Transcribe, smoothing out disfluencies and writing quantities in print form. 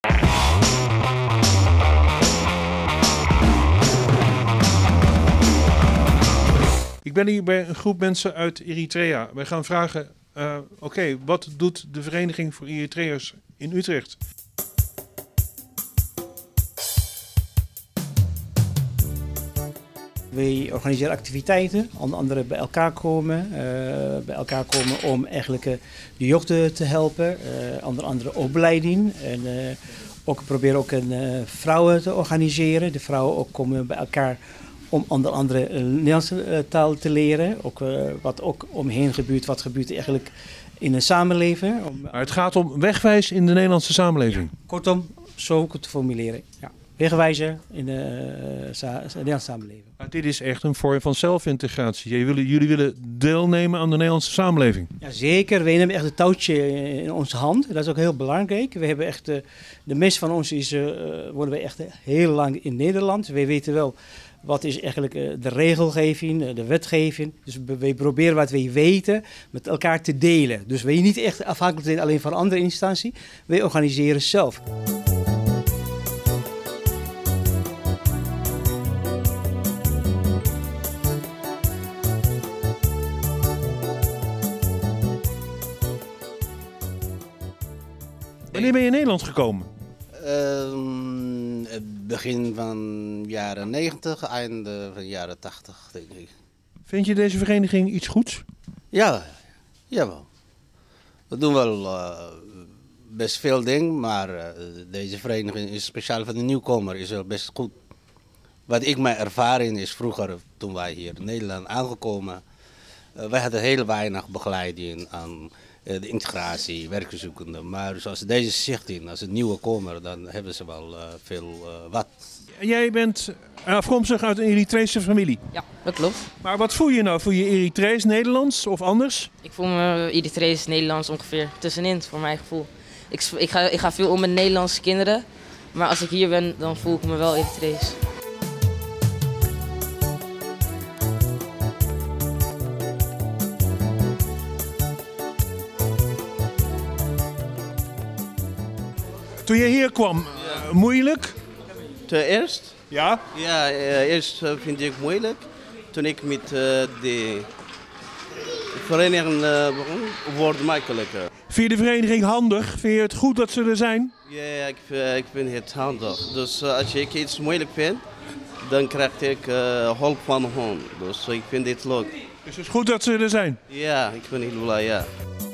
Ik ben hier bij een groep mensen uit Eritrea. Wij gaan vragen, oké, wat doet de Vereniging voor Eritreërs in Utrecht? Wij organiseren activiteiten, onder andere bij elkaar komen om eigenlijk de jeugd te helpen, onder andere opleiding. En ook proberen ook vrouwen te organiseren. De vrouwen ook komen bij elkaar om onder andere Nederlandse taal te leren. Ook, wat ook omheen gebeurt, wat gebeurt eigenlijk in een samenleving. Maar het gaat om wegwijs in de Nederlandse samenleving. Ja, kortom, zo ook te formuleren. Ja. Wegwijzen in de Nederlandse samenleving. Maar dit is echt een vorm van zelfintegratie. Jullie willen deelnemen aan de Nederlandse samenleving. Ja, zeker. Wij nemen echt het touwtje in onze hand. Dat is ook heel belangrijk. We hebben echt, de meeste van ons wonen wij echt heel lang in Nederland. Wij weten wel wat is eigenlijk de regelgeving, de wetgeving. Dus wij proberen wat wij weten met elkaar te delen. Dus wij niet echt afhankelijk zijn alleen van andere instanties. Wij organiseren zelf. Wanneer ben je in Nederland gekomen? Begin van jaren 90, einde van jaren 80, denk ik. Vind je deze vereniging iets goeds? Ja, jawel. We doen wel best veel dingen, maar deze vereniging is speciaal voor de nieuwkomer is wel best goed. Wat ik mijn ervaring is vroeger, toen wij hier in Nederland aangekomen, wij hadden heel weinig begeleiding aan de integratie, werkzoekenden. Maar zoals deze stichting, als een nieuwe komer, dan hebben ze wel veel wat. Jij bent afkomstig uit een Eritrese familie. Ja, dat klopt. Maar wat voel je nou? Voel je Eritrees, Nederlands of anders? Ik voel me Eritrees, Nederlands ongeveer tussenin, voor mijn gevoel. Ik ga veel om met Nederlandse kinderen, maar als ik hier ben, dan voel ik me wel Eritrees. Toen je hier kwam, moeilijk? Eerst? Ja? Ja, eerst vind ik moeilijk. Toen ik met de vereniging begon, wordt het makkelijker. Vind je de vereniging handig? Vind je het goed dat ze er zijn? Ja, ik vind het handig. Dus als ik iets moeilijk vind, dan krijg ik hulp van hun. Dus ik vind dit leuk. Dus het is goed dat ze er zijn? Ja, ik ben heel blij, ja.